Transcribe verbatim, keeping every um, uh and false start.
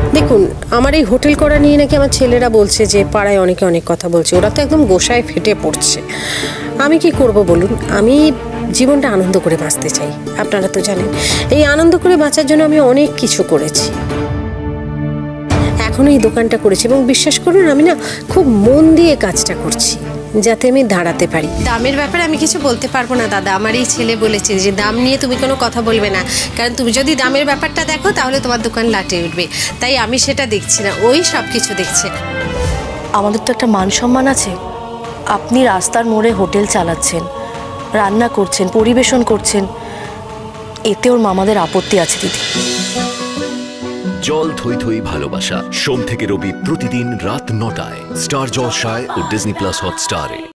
দেখুন, আমার এই হোটেল করা নিয়ে নাকি আমার ছেলেরা বলছে যে পাড়ায় অনেকে অনেক কথা বলছে, ওরা তো একদম গোসায় ফেটে পড়ছে। আমি কি করব বলুন? আমি জীবনটা আনন্দ করে বাঁচতে চাই, আপনারা তো জানেন। এই আনন্দ করে বাঁচার জন্য আমি অনেক কিছু করেছি, এখনো এই দোকানটা করেছি এবং বিশ্বাস করুন আমি না খুব মন দিয়ে কাজটা করছি যাতে আমি দাঁড়াতে পারি। দামের ব্যাপারে আমি কিছু বলতে পারবো না দাদা, আমার এই ছেলে বলেছে যে দাম নিয়ে তুমি কোনো কথা বলবে না, কারণ তুমি যদি দামের ব্যাপারটা দেখো তাহলে তোমার দোকান লাটে উঠবে, তাই আমি সেটা দেখছি না, ওই সব কিছু দেখছে। আমাদের তো একটা মান সম্মান আছে। আপনি রাস্তার মোড়ে হোটেল চালাচ্ছেন, রান্না করছেন, পরিবেশন করছেন, এতে ওর মামাদের আপত্তি আছে দিদি। জল থই থই ভালোবাসা, সোম থেকে রবি প্রতিদিন রাত নটায় স্টার জলসায় ও ডিজনি প্লাস হটস্টারে।